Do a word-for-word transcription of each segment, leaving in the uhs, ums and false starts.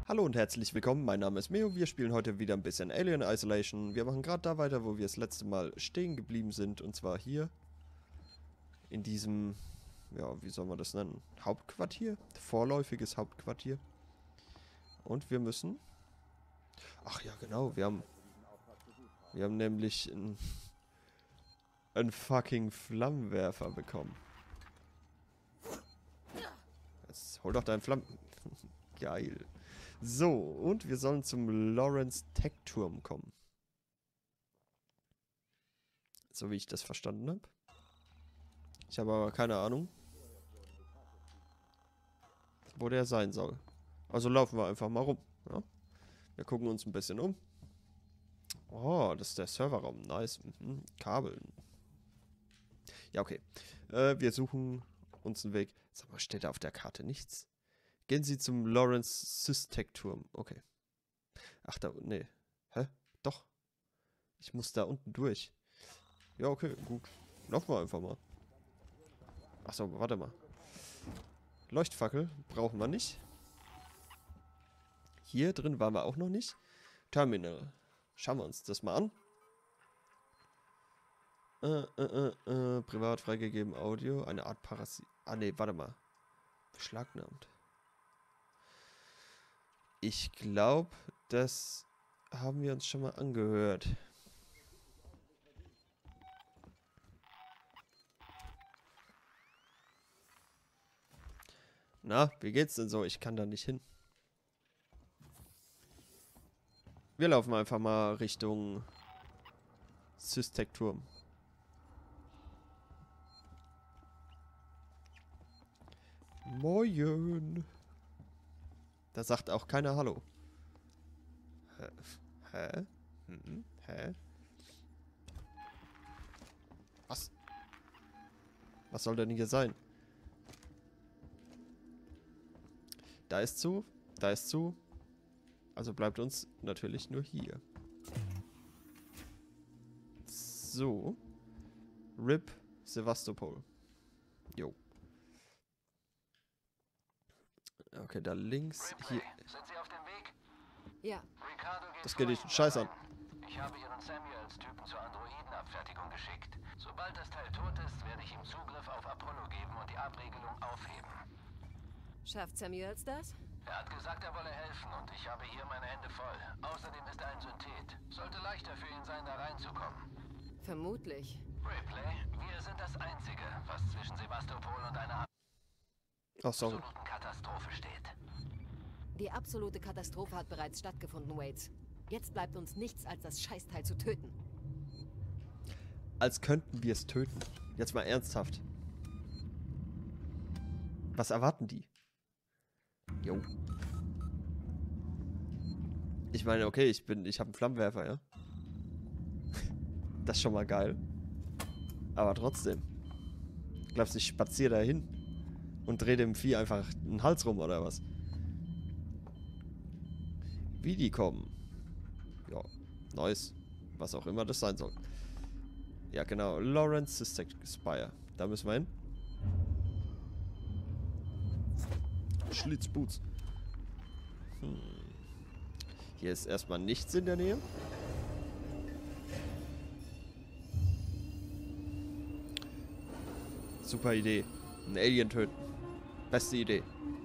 Hallo und herzlich willkommen, mein Name ist Meo, wir spielen heute wieder ein bisschen Alien Isolation. Wir machen gerade da weiter, wo wir das letzte Mal stehen geblieben sind, und zwar hier in diesem, ja, wie soll man das nennen, Hauptquartier, vorläufiges Hauptquartier. Und wir müssen, ach ja genau, wir haben, wir haben nämlich einen, einen fucking Flammenwerfer bekommen. Jetzt hol doch deinen Flammen... Geil. So, und wir sollen zum Lawrence Tech Turm kommen. So wie ich das verstanden habe. Ich habe aber keine Ahnung, wo der sein soll. Also laufen wir einfach mal rum. Ja? Wir gucken uns ein bisschen um. Oh, das ist der Serverraum. Nice. Mhm. Kabel. Ja, okay. Äh, wir suchen uns einen Weg. Sag mal, steht da auf der Karte nichts? Gehen Sie zum Lawrence Systech Turm. Okay. Ach, da unten. Nee. Hä? Doch. Ich muss da unten durch. Ja, okay, gut. Laufen wir einfach mal. Achso, warte mal. Leuchtfackel brauchen wir nicht. Hier drin waren wir auch noch nicht. Terminal. Schauen wir uns das mal an. Äh, äh, äh, äh, privat freigegeben Audio. Eine Art Parasit. Ah, nee, warte mal. Beschlagnahmt. Ich glaube, das haben wir uns schon mal angehört. Na, wie geht's denn so? Ich kann da nicht hin. Wir laufen einfach mal Richtung Systech Turm. Moin. Da sagt auch keiner Hallo. Hä? Hä? Hm, hä? Was? Was soll denn hier sein? Da ist zu. Da ist zu. Also bleibt uns natürlich nur hier. So. R I P Sevastopol. Jo. Okay, da links. Hier. Sind Sie auf dem Weg? Ja. Ricardo geht Das geht dich durch. scheiß an. Ich habe Ihren Samuel als Typen zur Androidenabfertigung geschickt. Sobald das Teil tot ist, werde ich ihm Zugriff auf Apollo geben und die Abregelung aufheben. Schafft Samuels das? Er hat gesagt, er wolle helfen und ich habe hier meine Hände voll. Außerdem ist er ein Synthet. Sollte leichter für ihn sein, da reinzukommen. Vermutlich. Ripley, wir sind das Einzige, was zwischen Sevastopol und einer Ach, sorry. absoluten Katastrophe steht. Die absolute Katastrophe hat bereits stattgefunden, Waits. Jetzt bleibt uns nichts, als das Scheißteil zu töten. Als könnten wir es töten. Jetzt mal ernsthaft. Was erwarten die? Jo. Ich meine, okay, ich bin, ich habe einen Flammenwerfer, ja. Das ist schon mal geil. Aber trotzdem. Glaubst du, ich spaziere da hin und drehe dem Vieh einfach einen Hals rum, oder was? Wie die kommen. Ja, nice. Was auch immer das sein soll. Ja, genau. Lawrence Systech Spire. Da müssen wir hin. Schlitzboots. Hm. Hier ist erstmal nichts in der Nähe. Super Idee. Ein Alien töten. Beste Idee.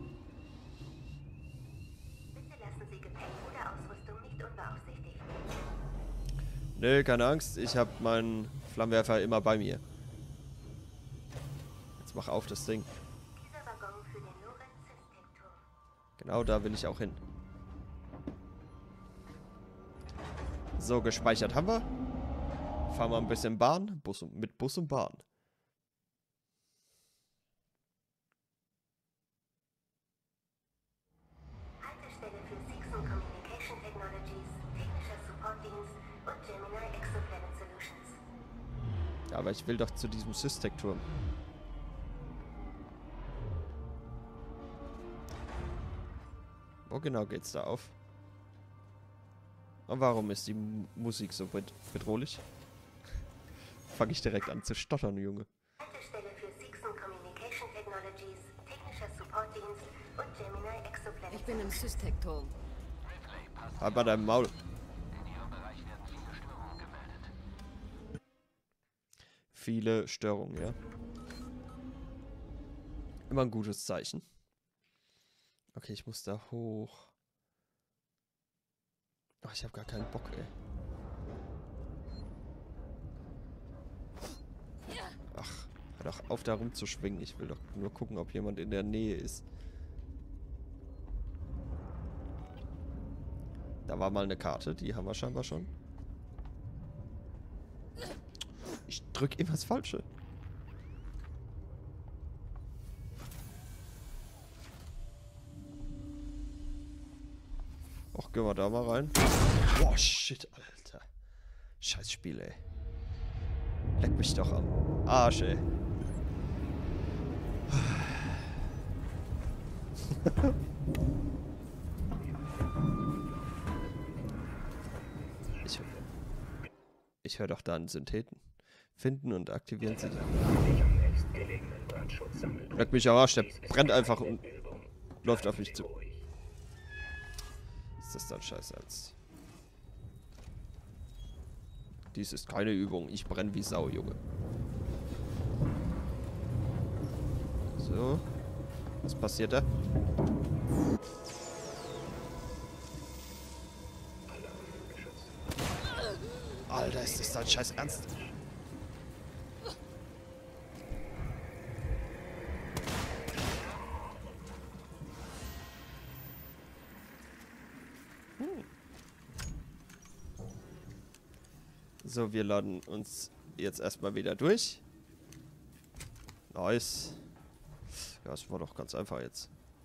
Bitte lassen Sie Gepäck oder Ausrüstung nicht unbeaufsichtigt. Nö, keine Angst. Ich habe meinen Flammenwerfer immer bei mir. Jetzt mach auf das Ding. Dieser Waggon für den Lawrence Systech Turm. Genau da will ich auch hin. So, gespeichert haben wir. Fahren wir ein bisschen Bahn. Bus und, mit Bus und Bahn. Haltestelle für Seegson Communication Technologies, technischer Supportdienst und Gemini Exoplanet Solutions. Ja, aber ich will doch zu diesem Systech Turm. Wo genau geht's da auf? Und warum ist die M Musik so bed bedrohlich? Fange ich direkt an zu stottern, Junge. Haltestelle für Seegson Communication Technologies, technischer Supportdienst und Gemini Exoplanet Ich bin im Systech-Turm. Halt bei deinem Maul. In Ihrem Bereich werden viele Störungen gemeldet. Viele Störungen, ja. Immer ein gutes Zeichen. Okay, ich muss da hoch. Ach, ich habe gar keinen Bock, ey. Ach, hör doch auf, da rumzuschwingen. Ich will doch nur gucken, ob jemand in der Nähe ist. Da war mal eine Karte, die haben wir scheinbar schon. Ich drück immer das Falsche. Och, gehen wir da mal rein. Boah, shit, Alter. Scheiß Spiel, ey. Leck mich doch am Arsch, ey. ich ich höre doch da einen Syntheten. Finden und aktivieren sie. Leck mich am Arsch, der brennt einfach und läuft auf mich zu. Ist das dann scheiße ernst? Dies ist keine Übung. Ich brenne wie Sau, Junge. So. Was passiert da? Alter, ist das dein scheiß Ernst? So, wir laden uns jetzt erstmal wieder durch. Nice. Ja, das war doch ganz einfach jetzt.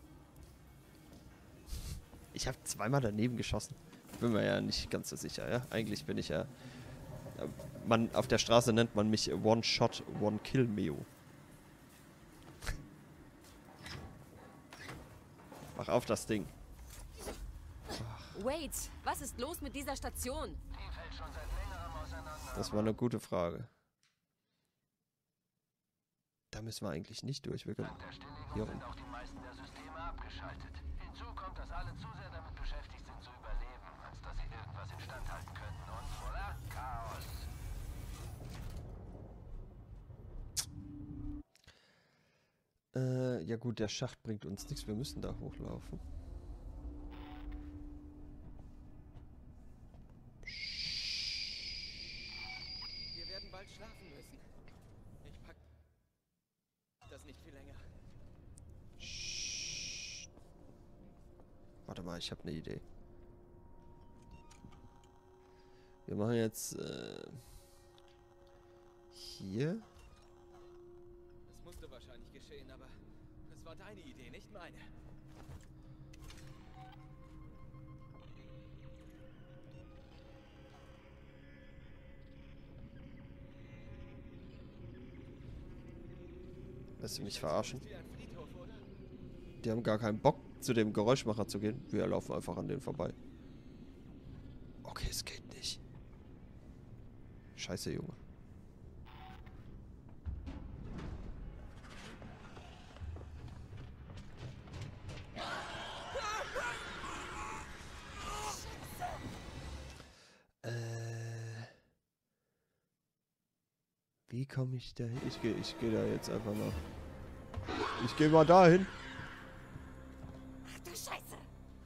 Ich habe zweimal daneben geschossen. Bin mir ja nicht ganz so sicher, ja. Eigentlich bin ich ja... Man, auf der Straße nennt man mich One-Shot, One-Kill-Meo. Mach auf das Ding. Wait, was ist los mit dieser Station? Die fällt schon seit längerem auseinander. Das war eine gute Frage. Da müssen wir eigentlich nicht durch. Wir können Dank der Stilllegung hier sind rum. auch die meisten der Systeme abgeschaltet. Hinzu kommt, dass alle zu sehr damit beschäftigt sind zu überleben, als dass sie irgendwas instand halten könnten. Und voilà, Chaos. Äh, ja gut, der Schacht bringt uns nichts. Wir müssen da hochlaufen. Wir werden bald schlafen müssen. Ich pack das nicht viel länger. Warte mal, ich habe eine Idee. Wir machen jetzt äh, hier. Das musste wahrscheinlich geschehen, aber es war deine Idee, nicht meine. Lässt du mich verarschen? Wie ein Friedhof, oder? Die haben gar keinen Bock, zu dem Geräuschmacher zu gehen. Wir laufen einfach an denen vorbei. Okay, es geht nicht. Scheiße, Junge. Äh. Wie komme ich da hin? Ich gehe ich geh da jetzt einfach mal. Ich gehe mal dahin. Ach du Scheiße!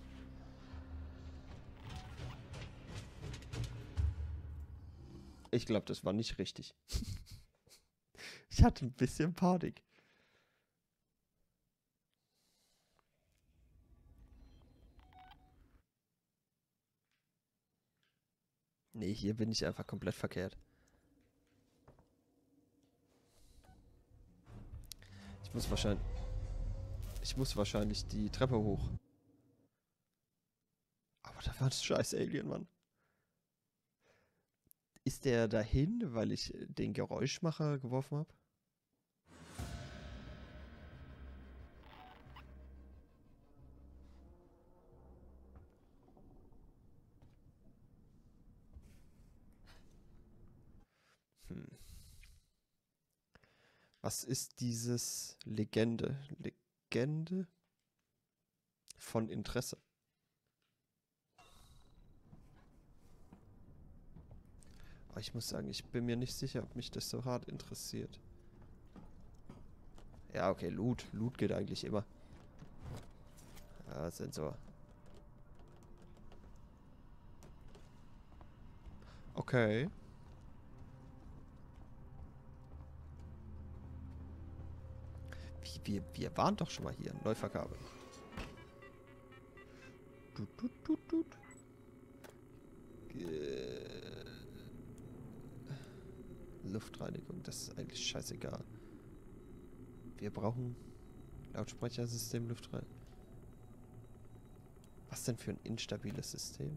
Ich glaube, das war nicht richtig. Ich hatte ein bisschen Panik. Nee, hier bin ich einfach komplett verkehrt. Ich muss wahrscheinlich... Ich muss wahrscheinlich die Treppe hoch. Aber da war das scheiß Alien, Mann. Ist der dahin, weil ich den Geräuschmacher geworfen habe? Hm. Was ist dieses Legende? Legende von Interesse. Aber ich muss sagen, ich bin mir nicht sicher, ob mich das so hart interessiert. Ja, okay, Loot. Loot geht eigentlich immer. Ja, Sensor. Okay. Wie, wir, wir waren doch schon mal hier. Neu verkabeln. Tut, tut, tut, tut. Äh, Luftreinigung, das ist eigentlich scheißegal. Wir brauchen Lautsprechersystem, Luftreinigung. Was denn für ein instabiles System?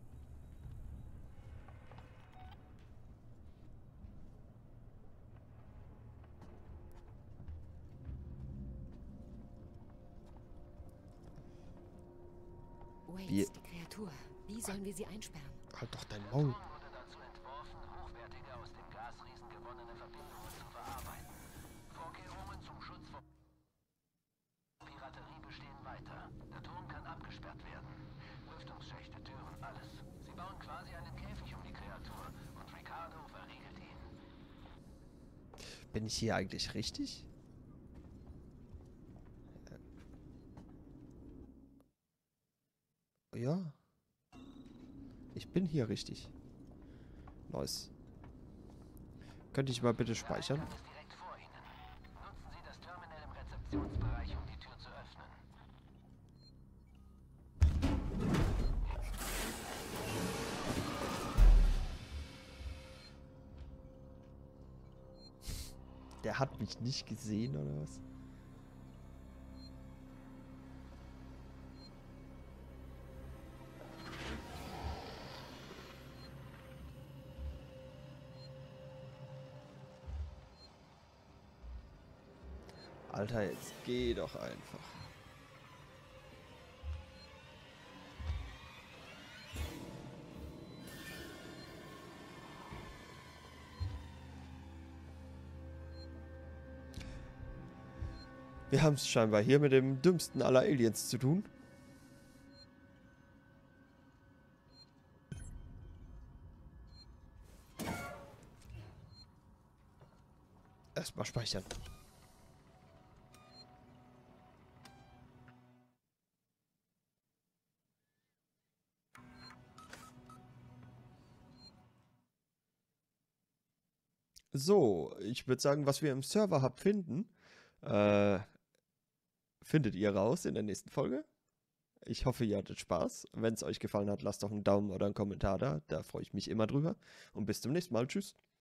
Waits, Wir- die Kreatur. Wie sollen wir sie einsperren? Halt doch dein Maul. wurde dazu entworfen, hochwertige aus dem Gasriesen gewonnene Verbindungen zu verarbeiten. Vorkehrungen zum Schutz vor Piraterie bestehen weiter. Der Turm kann abgesperrt werden. Lüftungsschächte, Türen, alles. Sie bauen quasi einen Käfig um die Kreatur und Ricardo verriegelt ihn. Bin ich hier eigentlich richtig? Äh. Ja. Ich bin hier richtig. Nice. Könnte ich mal bitte speichern? Der Eingang ist direkt vor Ihnen. Nutzen Sie das Terminal im Rezeptionsbereich, um die Tür zu öffnen. Der hat mich nicht gesehen, oder was? Alter, jetzt geh doch einfach. Wir haben es scheinbar hier mit dem dümmsten aller Aliens zu tun. Erstmal speichern. So, ich würde sagen, was wir im Server-Hub finden, äh, findet ihr raus in der nächsten Folge. Ich hoffe, ihr hattet Spaß. Wenn es euch gefallen hat, lasst doch einen Daumen oder einen Kommentar da. Da freue ich mich immer drüber. Und bis zum nächsten Mal. Tschüss.